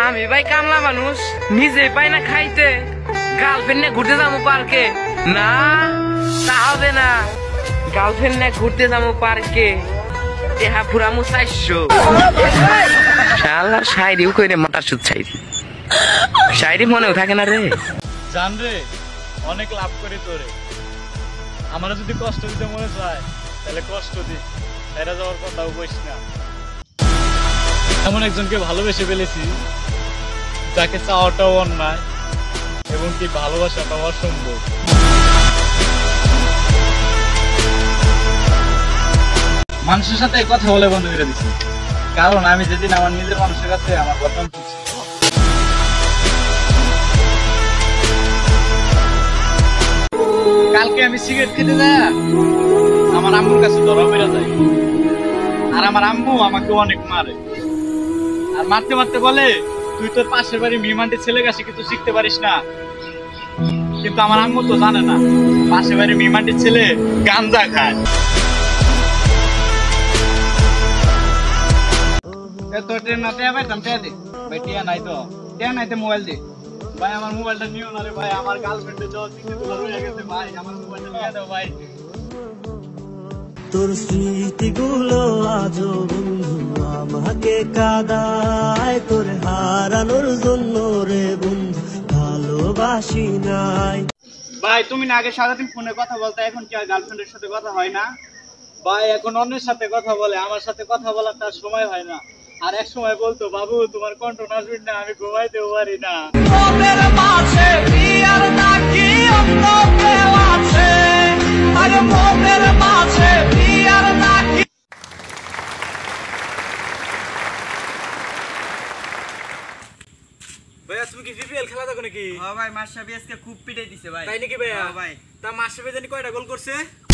আমি ভাই কামলা মানুষ, নিজে পাই না খাইতে, গার্লফ্রেন্ড নিয়ে ঘুরতে যাবো পার্কে। না তা হবে না, গার্লফ্রেন্ড নিয়ে ঘুরতে যাবো পার্কে, দেহা ফুরামু 400। শালার শায়রিও কইরে মোটা সুদ শায়রি, শায়রি মনেও থাকে না রে। জান রে, অনেক লাভ করে তোরে। আমরা যদি কষ্ট দিতে মনে চায় তাহলে কষ্ট দি, এরা যাওয়ার কথাও বইস না। এমন একজনকে ভালোবেসে ফেলেছি যাকে চাওয়াটাও অন্যায় এবং কি ভালোবাসাটাও অসম্ভব। মানুষের সাথে কথা বলে বন্ধ করে দিচ্ছি, কারণ আমি যেদিন আমার নিজের মানুষের কাছে আমার কথা বুঝছি। কালকে আমি সিগারেট খেতে যাই, আমার আম্মুর কাছে ধরা বেড়ে যায়, আর আমার আম্মু আমাকে অনেক মারে। আর মারতে মারতে বলে, তুই তোর পাশের বাড়ি মিমান্টির ছেলে কাছে কিছু শিখতে পারিস না। কিন্তু আমার আম্মু তো জানে না পাশের বাড়ি মিমান্টির ছেলে গাঞ্জা খায়। তোর ট্রেন না টিয়া পাইতাম, টিয়া দে ভাই। টিয়া নাই তো, টিয়া নাই তো মোবাইল দে ভাই। আমার মোবাইলটা নিও না রে ভাই, আমার গার্লফ্রেন্ডের জন্য চিঠিগুলো রয়ে গেছে ভাই, আমার মোবাইলটা নিয়ে দাও ভাই। তোর স্মৃতিগুলো আজও বন্ধু আমাকে কাঁদায়, তোর হারানোর জন্য রে বন্ধু ভালোবাসি নাই। ভাই তুমি না আগে সারাদিন ফোনে কথা বলতে, এখন কি আর গার্লফ্রেন্ডের সাথে কথা হয় না? ভাই এখন অন্যের সাথে কথা বলে, আমার সাথে কথা বলার তার সময় হয় না। আর এক সময় বলতো, বাবু তোমার কণ্ঠ না শুনলে আমি ঘুমাইতেও পারি না। ভাইয়া তুমি কি বিপিএল খেলা দেখো নাকি? হ্যাঁ ভাই, মাশরাফি আজকে খুব পিটাই দিছে ভাই। তাই নাকি ভাইয়া? ভাই তা মাশরাফি জানি কয়টা গোল করছে?